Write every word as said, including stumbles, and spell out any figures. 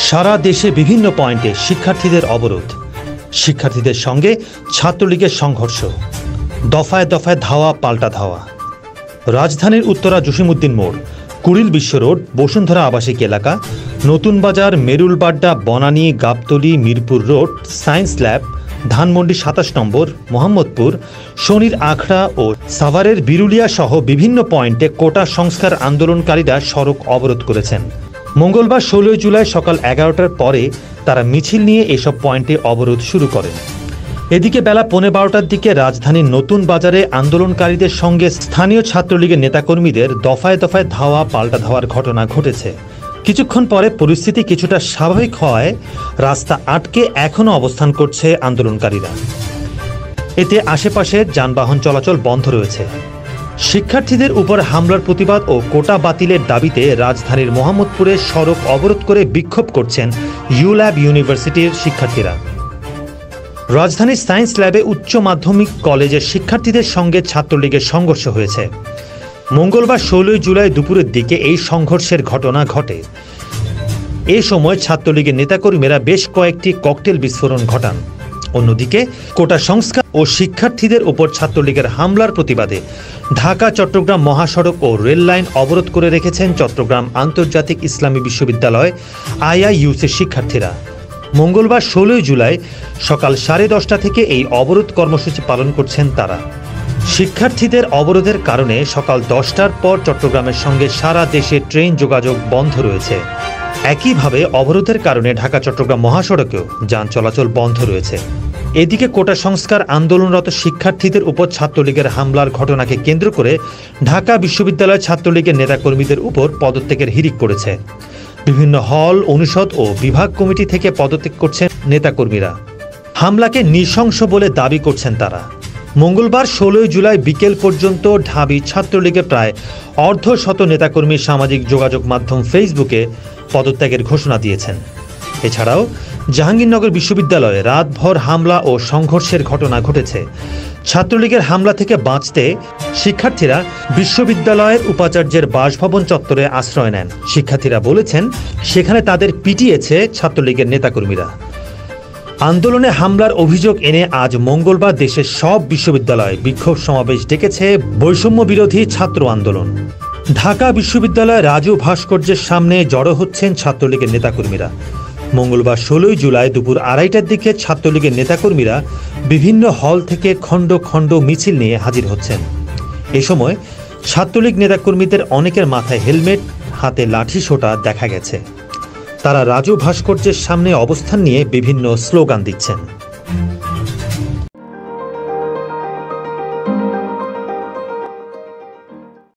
সারা দেশে বিভিন্ন পয়েন্টে শিক্ষার্থীদের অবরোধ, শিক্ষার্থীদের সঙ্গে ছাত্রলীগের সংঘর্ষ, দফায় দফায় ধাওয়া পাল্টা ধাওয়া। রাজধানীর উত্তরা জসিমউদ্দিন মোড়, কুড়িল বিশ্ব রোড, বসুন্ধরা আবাসিক এলাকা, Notun Bazar, Merul Badda, Banani, Gabtoli, Mirpur road, science lab, Dhanmondi সাতাশ নম্বর, মোহাম্মদপুর, শনির আখড়া ও সাভারের বিরুলিয়া সহ বিভিন্ন পয়েন্টে কোটা সংস্কার আন্দোলনকারীরা সড়ক অবরোধ করেছেন। মঙ্গলবার ষোলোই জুলাই সকাল এগারোটার পরে তারা মিছিল নিয়ে এসব পয়েন্টে অবরোধ শুরু করেন। এদিকে বেলা পৌনে বারোটার দিকে রাজধানীর নতুন বাজারে আন্দোলনকারীদের সঙ্গে স্থানীয় ছাত্রলীগের নেতাকর্মীদের দফায় দফায় ধাওয়া পাল্টা ধাওয়ার ঘটনা ঘটেছে। কিছুক্ষণ পরে পরিস্থিতি কিছুটা স্বাভাবিক হওয়ায় রাস্তা আটকে এখনও অবস্থান করছে আন্দোলনকারীরা। এতে আশেপাশে যানবাহন চলাচল বন্ধ রয়েছে। শিক্ষার্থীদের উপর হামলার প্রতিবাদ ও কোটা বাতিলের দাবিতে রাজধানীর মোহাম্মদপুরে সড়ক অবরোধ করে বিক্ষোভ করছেন ইউল্যাব ইউনিভার্সিটির শিক্ষার্থীরা। রাজধানীর সায়েন্স ল্যাবে উচ্চ মাধ্যমিক কলেজের শিক্ষার্থীদের সঙ্গে ছাত্রলীগের সংঘর্ষ হয়েছে। মঙ্গলবার ষোলোই জুলাই দুপুরের দিকে এই সংঘর্ষের ঘটনা ঘটে। এ সময় ছাত্রলীগের নেতাকর্মীরা বেশ কয়েকটি ককটেল বিস্ফোরণ ঘটান। অন্যদিকে কোটা সংস্কার ও শিক্ষার্থীদের ওপর ছাত্রলীগের হামলার প্রতিবাদে ঢাকা চট্টগ্রাম মহাসড়ক ও রেল লাইন অবরোধ করে রেখেছেন চট্টগ্রাম আন্তর্জাতিক ইসলামী বিশ্ববিদ্যালয় আইআইইউসির শিক্ষার্থীরা। মঙ্গলবার ষোলোই জুলাই সকাল সাড়ে দশটা থেকে এই অবরোধ কর্মসূচি পালন করছেন তারা। শিক্ষার্থীদের অবরোধের কারণে সকাল দশটার পর চট্টগ্রামের সঙ্গে সারা দেশে ট্রেন যোগাযোগ বন্ধ রয়েছে। একইভাবে অবরোধের কারণে ঢাকা চট্টগ্রাম মহাসড়কেও যান চলাচল বন্ধ রয়েছে। এদিকে কোটা সংস্কার আন্দোলনরত শিক্ষার্থীদের উপর ছাত্রলীগের হামলার ঘটনাকে কেন্দ্র করে ঢাকা বিশ্ববিদ্যালয় ছাত্রলীগের নেতাকর্মীদের উপর পদত্যাগের হিড়িক পড়েছে। বিভিন্ন হল, অনুষদ ও বিভাগ কমিটি থেকে পদত্যাগ করছেন নেতাকর্মীরা। হামলাকে নৃশংস বলে দাবি করছেন তারা। মঙ্গলবার ষোলোই জুলাই বিকেল পর্যন্ত ঢাবি ছাত্রলীগের প্রায় অর্ধ শত নেতাকর্মী সামাজিক যোগাযোগ মাধ্যম ফেসবুকে পদত্যাগের ঘোষণা দিয়েছেন। এছাড়াও জাহাঙ্গীরনগর বিশ্ববিদ্যালয়ে রাতভর হামলা ও সংঘর্ষের ঘটনা ঘটেছে। ছাত্রলীগের হামলা থেকে বাঁচতে শিক্ষার্থীরা বিশ্ববিদ্যালয়ের উপাচার্যের বাসভবন চত্বরে আশ্রয় নেন। শিক্ষার্থীরা বলেছেন সেখানে তাদের পিটিয়েছে ছাত্রলীগের নেতাকর্মীরা। আন্দোলনে হামলার অভিযোগ এনে আজ মঙ্গলবার দেশের সব বিশ্ববিদ্যালয়ে বিক্ষোভ সমাবেশ ডেকেছে বৈষম্য বিরোধী ছাত্র আন্দোলন। ঢাকা বিশ্ববিদ্যালয় রাজু ভাস্কর্যের সামনে জড়ো হচ্ছেন ছাত্রলীগের নেতাকর্মীরা। মঙ্গলবার ষোলোই জুলাই দুপুর আড়াইটার দিকে ছাত্রলীগের নেতাকর্মীরা বিভিন্ন হল থেকে খণ্ড খণ্ড মিছিল নিয়ে হাজির হচ্ছেন। এ সময় ছাত্রলীগ নেতাকর্মীদের অনেকের মাথায় হেলমেট, হাতে লাঠি সোঁটা দেখা গেছে। তারা রাজু ভাস্কর্যের সামনে অবস্থান নিয়ে বিভিন্ন স্লোগান দিচ্ছেন।